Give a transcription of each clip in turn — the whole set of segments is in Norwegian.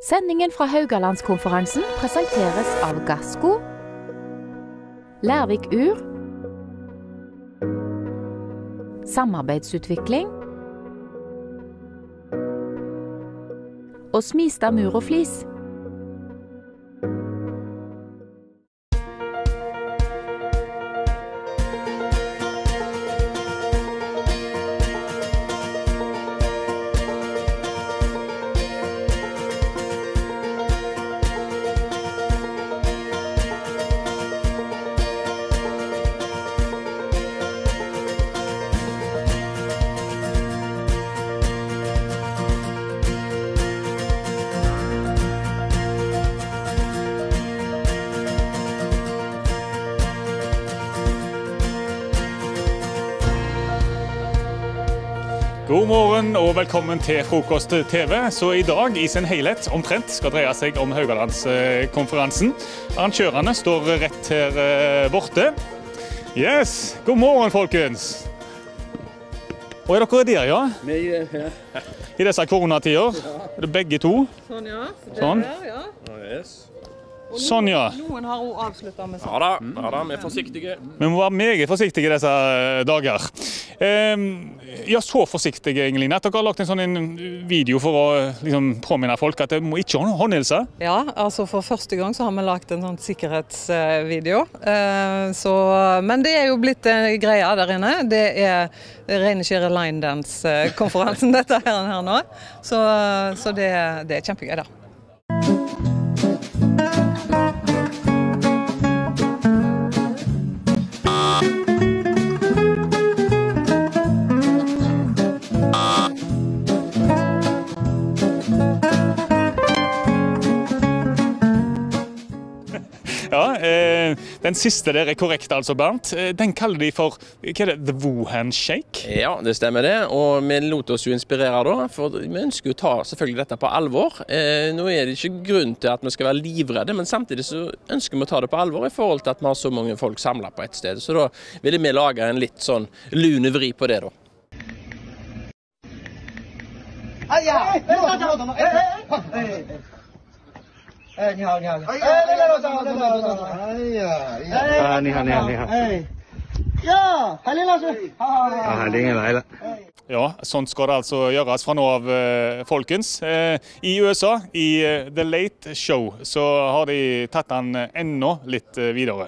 Sendingen fra Haugalandskonferansen presenteres av Gassco, Lærvik Ur, Samarbeidsutvikling og Smistad Mur og Flis. God morgen og velkommen til Frokost TV, så i dag i sin helhet omtrent skal dreie seg om Haugalandskonferansen. Arrangørene står rett her borte. Yes, god morgen folkens! Og er dere der, ja? Vi er her. I disse koronatider? Er det begge to? Sånn, ja. Sånn. Ja. Yes. Sånn, ja. Noen har også avsluttet med sånn. Ja da, vi er forsiktige. Vi må være meget forsiktige i disse dager. Ja, så forsiktige egentlig, at dere har lagt en sånn video for å liksom, påminne folk at det må ikke håndhilse. Ja, altså for første gang så har vi lagt en sånn sikkerhetsvideo. Men det er jo blitt greia der inne. Det er Reineskjære Line Dance-konferansen dette her nå. Så det er kjempegøy da. Ja, den siste der er korrekt altså, Bernt. Den kaller de for, hva er det, The Wuhan Shake? Ja, det stemmer det, og vi lot oss jo inspirere da, for vi ønsker jo å ta selvfølgelig dette på alvor. Nå er det ikke grunn til at vi skal være livredde, men samtidig så ønsker vi å ta det på alvor i forhold til at vi har så mange folk samlet på et sted. Så da ville vi lage en litt sånn lune vri på det da. Ja, sånn skal det altså gjøres fra nå av, folkens. I USA, i The Late Show, så har de tatt den enda litt videre.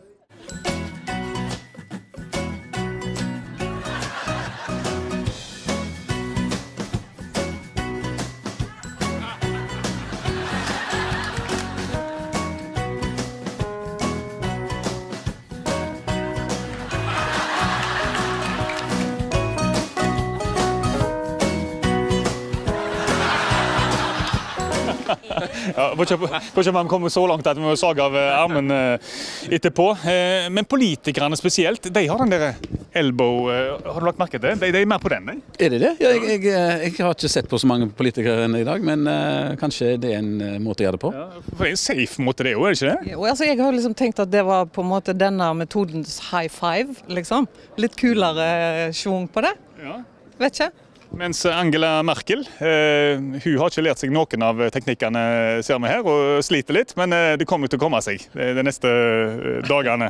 Ja, får ikke man komme så langt at vi må sage av armen etterpå. Men politikerne spesielt, de har den der elbow, har du lagt merke til? De er mer på den, de? Er det det? Ja, jeg har ikke sett på så mange politikere enn i dag, men kanskje det er en måte å gjøre det på. Ja, for det er en safe måte det jo, er det ikke det? Jo, altså jeg har liksom tenkt at det var på en måte denne metodens high five, liksom. Litt kulere svung på det. Ja. Vet ikke. Mens Angela Merkel, hun har ikke lært seg noen av teknikkene, ser vi her, og sliter litt, men det kommer til å komme seg de neste dagene.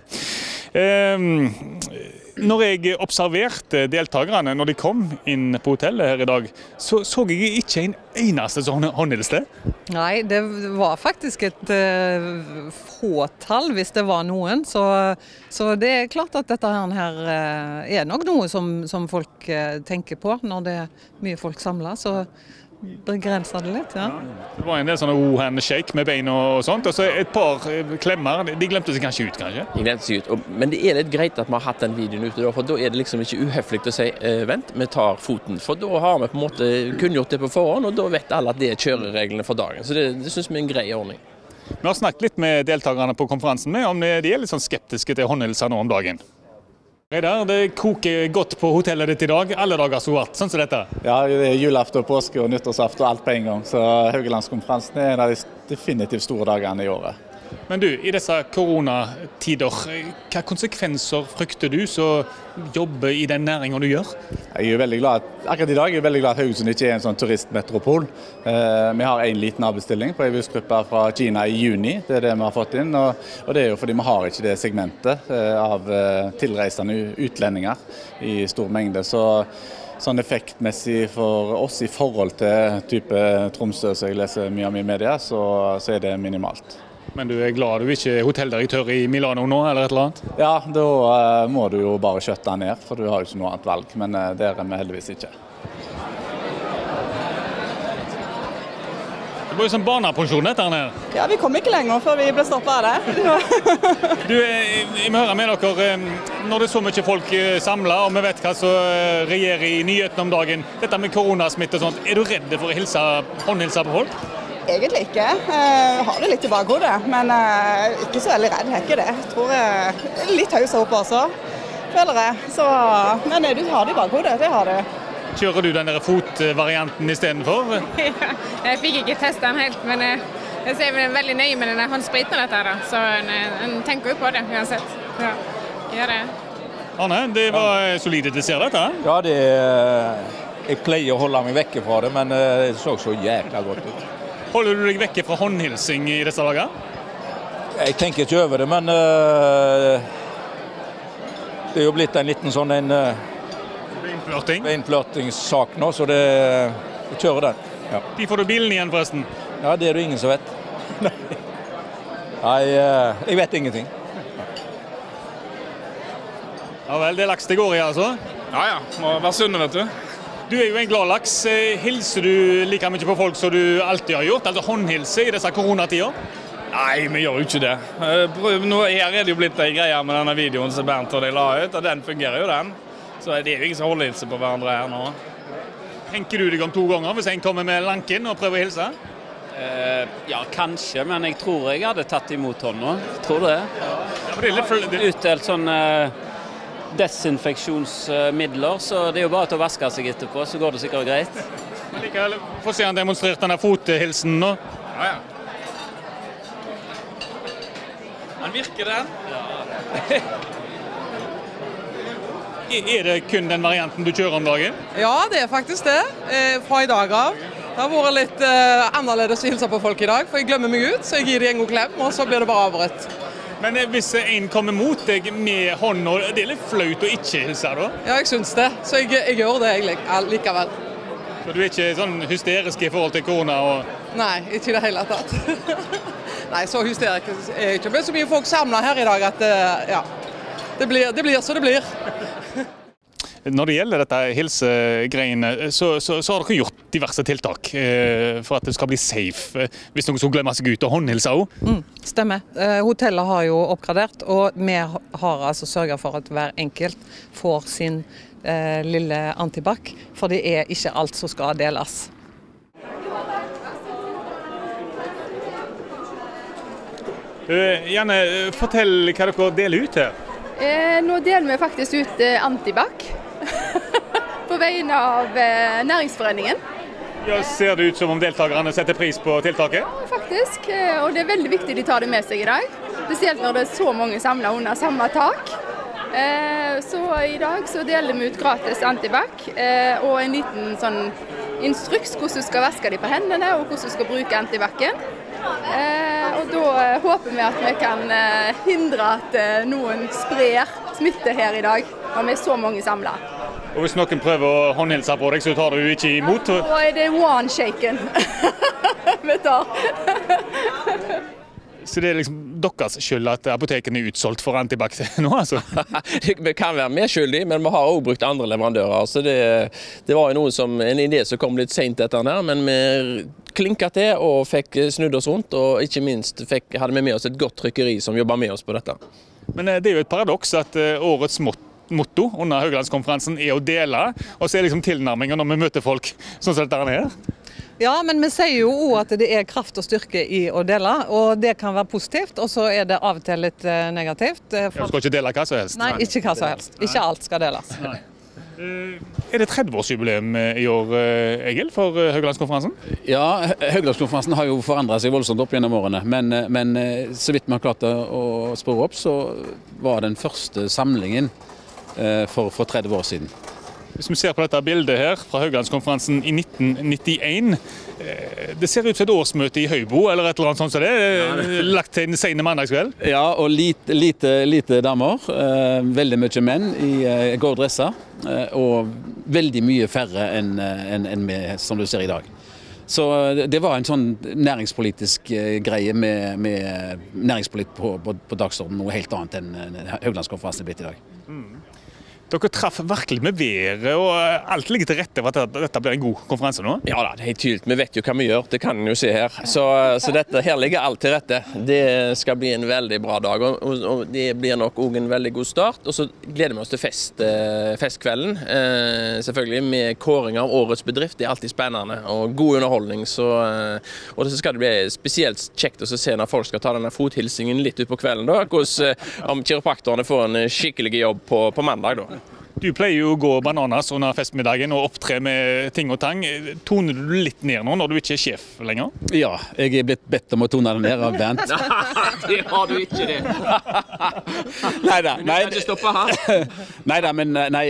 Når jeg observerte deltakerne når de kom inn på hotellet her i dag, så jeg ikke en eneste sånn håndhilste. Nei, det var faktisk et fåtall hvis det var noen, så det er klart at dette her er nok noe som folk tenker på når det er mye folk samlet, så begrenser det litt, ja. Det var en del sånne Wuhan Shake med bein og sånt, og så et par klemmer, de glemte seg kanskje ut, kanskje? De glemte seg ut, men det er litt greit at vi har hatt den videoen ute da, for da er det liksom ikke uhøflig å si, vent, vi tar foten, for da har vi på en måte kunngjort det på forhånd, og da vet alle at det er kjørereglene for dagen, så det synes vi er en grei ordning. Vi har snakket litt med deltakerne på konferansen med om de er litt sånn skeptiske til håndhilser nå om dagen. Det koker godt på hotellet ditt i dag, alle dager så hardt, sånn som dette. Ja, det er julaften, påske og nyttårsaften og alt på en gang, så Haugalandskonferansen er en av de definitivt store dagene i året. Men du, i disse koronatider, hva konsekvenser frykter du som jobber i den næringen du gjør? Jeg er veldig glad, akkurat i dag er jeg veldig glad at Haugesund ikke er en sånn turistmetropol. Vi har en liten arbeidsstilling på en bussgruppe fra Kina i juni, det er det vi har fått inn. Og det er jo fordi vi har ikke det segmentet av tilreisende utlendinger i stor mengde. Så sånn effektmessig for oss i forhold til type Tromsø, som jeg leser mye om i media, så er det minimalt. Men du er glad du ikke er hotelldirektør i Milano nå, eller et eller annet? Ja, da må du jo bare skjøtte ned, for du har jo ikke noe annet valg, men det er vi heldigvis ikke. Det var jo sånn barnepensjon dette her nede. Ja, vi kom ikke lenger før vi ble stoppet av det. Du, jeg må høre med dere, når det er så mye folk samlet, og vi vet hva som regjerer i nyhetene om dagen, dette med koronasmitte og sånt, er du redd for å håndhilse på folk? Egentlig ikke. Jeg har det litt i bakhodet, men ikke så veldig redd, jeg ikke det. Jeg tror jeg er litt høyest oppe også, føler jeg. Så, men du har det i bakhodet, det har du. Kjører du den der fotvarianten i stedet for? Ja, jeg fikk ikke testet den helt, men jeg ser veldig nøye med den håndspriten og dette her, så en tenker jo på det uansett. Ja, gjør det. Arne, det var solide dessert dette? Ja, jeg pleier å holde meg vekke fra det, men det så jækla godt ut. Holder du deg vekke fra håndhilsing i disse dager? Jeg tenker ikke over det, men det er jo blitt en liten sånn beinflørtingssak nå, så jeg kjører den. Ja. De får du bilen igjen forresten? Ja, det er det ingen som vet. Nei, jeg vet ingenting. Ja vel, det er laks det går i altså? Ja, må være sunne, vet du. Du er jo en glad laks. Hilser du like mye på folk som du alltid har gjort? Altså håndhilse i disse koronatider? Nei, vi gjør jo ikke det. Nå er det jo blitt en greie med denne videoen som Bernt og de la ut, og den fungerer jo den. Så det er jo ingen som håndhilser på hverandre her nå. Tenker du deg om 2 ganger hvis en kommer med lanken og prøver å hilse? Ja, kanskje, men jeg tror jeg hadde tatt imot hånda. Tror det. Ja, utdelt sånn desinfeksjonsmidler, så det er jo bare til å vaske seg etterpå, så går det sikkert greit. Likevel, få se han demonstrert denne fothilsen nå. Ja. Han virker den. Ja. Er det kun den varianten du kjører om dagen? Ja, det er faktisk det. Fra i dag av. Det har vært litt annerledes å hilse på folk i dag, for jeg glemmer meg ut, så jeg gir dem en god klem, og så blir det bare avbrøtt. Men hvis en kommer mot deg med hånden, det er litt flaut å ikke hilse da? Ja, jeg synes det. Så jeg gjør det likevel. Så du er ikke sånn hysterisk i forhold til korona? Nei, ikke i det hele tatt. Nei, så hysterisk er jeg ikke. Det blir så mye folk samlet her i dag at ja, det blir så det blir. Når det gjelder dette hilsegreiene, så har dere gjort diverse tiltak for at det skal bli safe. Hvis noen skulle glemme seg ut og håndhilse også. Stemmer. Hotellet har jo oppgradert, og vi har altså sørget for at hver enkelt får sin lille antibac, for det er ikke alt som skal deles. Janne, fortell hva dere deler ut her. Nå deler vi faktisk ut antibac på vegne av næringsforeningen. Ja, ser det ut som om deltakerne setter pris på tiltaket? Ja, faktisk. Og det er veldig viktig de tar det med seg i dag. Spesielt når det er så mange samlet under samme tak. Så i dag så deler vi ut gratis antibac og en liten sånn instruks hvordan du skal vaske de på hendene og hvordan du skal bruke antibacen. Og da håper vi at vi kan hindre at noen sprer smitte her i dag, når vi er så mange samlet. Og hvis noen prøver å håndhilse på deg, så tar du ikke imot? Ja, da er det one-shaken vi tar. Så det er liksom deres skyld at apotekene er utsolgt for antibac nå, altså? Vi kan være medskyldige, men vi har også brukt andre leverandører. Så det var jo en idé som kom litt sent etter den her, men vi klinket til og fikk snudd oss rundt, og ikke minst hadde vi med oss et godt trykkeri som jobber med oss på dette. Men det er jo et paradoks at årets motto under Haugalandskonferansen er å dele, og så er liksom tilnærmingen når vi møter folk sånn som dette her. Ja, men vi sier jo også at det er kraft og styrke i å dele, og det kan være positivt, og så er det av og til litt negativt. Du skal ikke dele hva som helst? Nei, ikke hva som helst. Ikke alt skal deles. Nei. det 30-årsjubileum i år, Egil, for Haugalandskonferansen? Ja, Haugalandskonferansen har jo forandret seg voldsomt opp gjennom årene, men så vidt vi har klart å spore opp, så var den første samlingen for 30 år siden. Hvis vi ser på dette bildet her fra Haugalandskonferansen i 1991, det ser ut som et årsmøte i Høybo, eller et eller annet sånt som det, lagt til en sene mandagskveld. Ja, og lite damer, veldig mye menn i gode dresser, og veldig mye færre enn vi, som du ser i dag. Så det var en sånn næringspolitisk greie med næringspolitikk på dagsordenen, noe helt annet enn Haugalandskonferansen er blitt i dag. Dere traff virkelig med været, og alt ligger til rette for at dette blir en god konferanse nå? Ja da, det er helt tydelig. Vi vet jo hva vi gjør, det kan en jo se her. Så her ligger alt til rette. Det skal bli en veldig bra dag, og det blir nok også en veldig god start. Og så gleder vi oss til festkvelden, selvfølgelig med kåring av årets bedrift. Det er alltid spennende og god underholdning. Og så skal det bli spesielt kjekt å se når folk skal ta denne fothilsingen litt ut på kvelden, da, om kiropraktorene får en skikkelig jobb på mandag da. Du pleier jo å gå bananas under festmiddagen og opptre med ting og tang. Toner du litt ned nå når du ikke er sjef lenger? Ja, jeg er blitt bedt om å tone det ned av Bernt. Det har du ikke det. Neida. Men du kan ikke stoppe her. Nei,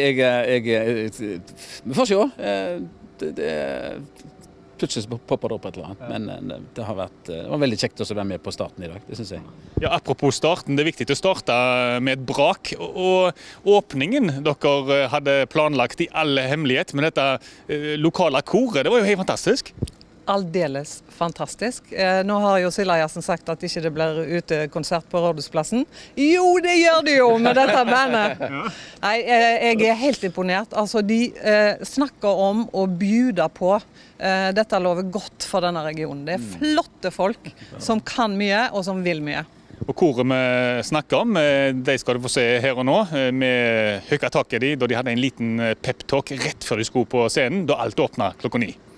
vi får se. Plutselig popper det opp et eller annet, men det var veldig kjekt å være med på starten i dag, det synes jeg. Ja, apropos starten, det er viktig å starte med et brak, og åpningen dere hadde planlagt i all hemmelighet med dette lokale koret, det var jo helt fantastisk. Aldeles fantastisk. Nå har jo Sildajassen sagt at ikke det blir utekonsert på Rådhusplassen. Jo, det gjør det jo med dette bandet! Nei, jeg er helt imponert. Altså, de snakker om å bjuda på. Dette lover godt for denne regionen. Det er flotte folk som kan mye og som vil mye. Og koret vi snakker om, de skal du få se her og nå. Vi høyket tak i de da de hadde en liten pep-talk rett før de skulle på scenen, da alt åpnet klokka 9.